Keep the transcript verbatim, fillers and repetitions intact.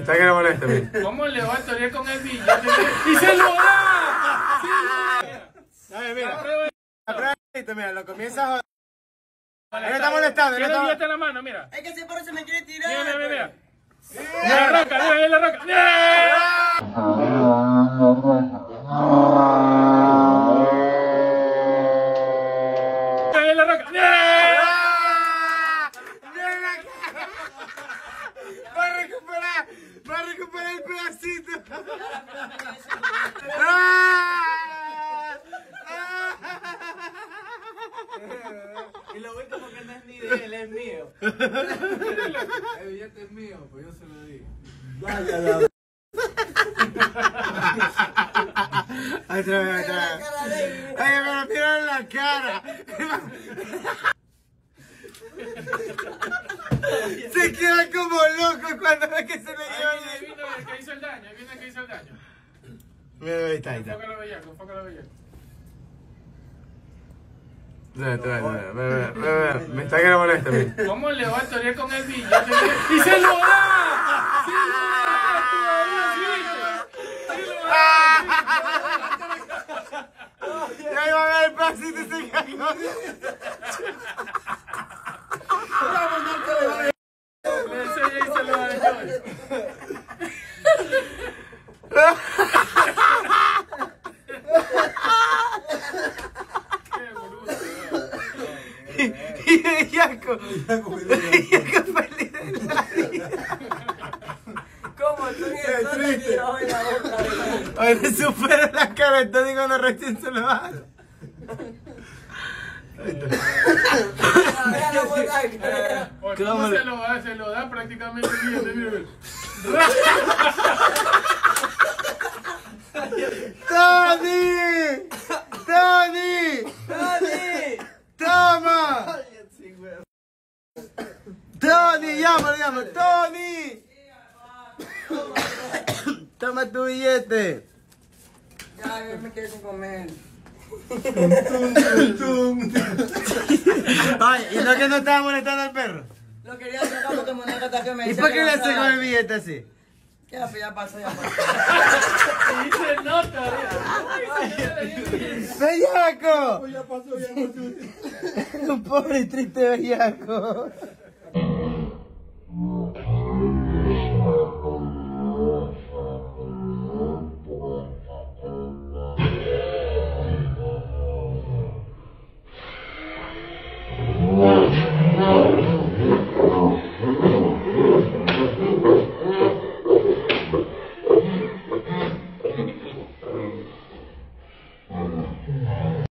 está que no molesta, mira. ¿Cómo le va a torear con el billete? ¡Y se lo da! ¡Sí lo da! A ver, mira. Mira, mira, lo comienza a joder. Él está molestando, él Tiene está... el billete en la mano, mira. Es que ese porro se me quiere tirar. Mira, mira, mira. Mira la roca, mira, mira la roca. ¡Mira! Mira la roca. ¡Mira! Va a recuperar, va a recuperar el pedacito. Y lo último que no es ni de él, es mío. El billete es mío, pues yo se lo di. Vaya la... Otra vez, otra vez. Oye, pero mira en la cara. Se queda como loco cuando ve que se le lleva Ahí el... viene el que hizo el daño, ahí viene el que hizo el daño. Mira, ahí está, ahí está. Enfócalo bellaco, enfócalo bellaco. Mira, mira, mira, mira, mira, mira. Me está que no molesta, mira. ¿Cómo le va a torear con el billete? ¡Y se lo da! ¡Sí lo da! ¡Todavía sí! ¡Sí lo da! Y ahí va a ver el pedacito y se cagó. Ese ya se lo dañó. Y Bellaco, Bellaco feliz de la vida. ¿Cómo tú ni el sol le tiró en la boca? Oye, le supera la cara entonces cuando recién se lo va. Oye, ¿cómo se lo da? Se lo da prácticamente el billete, mira, mira. ¡Tony! ¡Tony! ¡Tony! ¡Toma! ¡Tony! ¡Llámalo, llámalo! ¡Tony! ¡Toma tu billete! Ya, yo me quedé sin comer. Ay, ¿y no que no estaba molestando al perro? Lo quería sacar porque moneda hasta que me ¿Y decía por qué que le no hace con estaba. el billete así? Ya, pues ya pasó, ya pasó. Y se nota, mira. ¡Bellaco! Ya pasó, ya pasó. Un pobre y triste bellaco.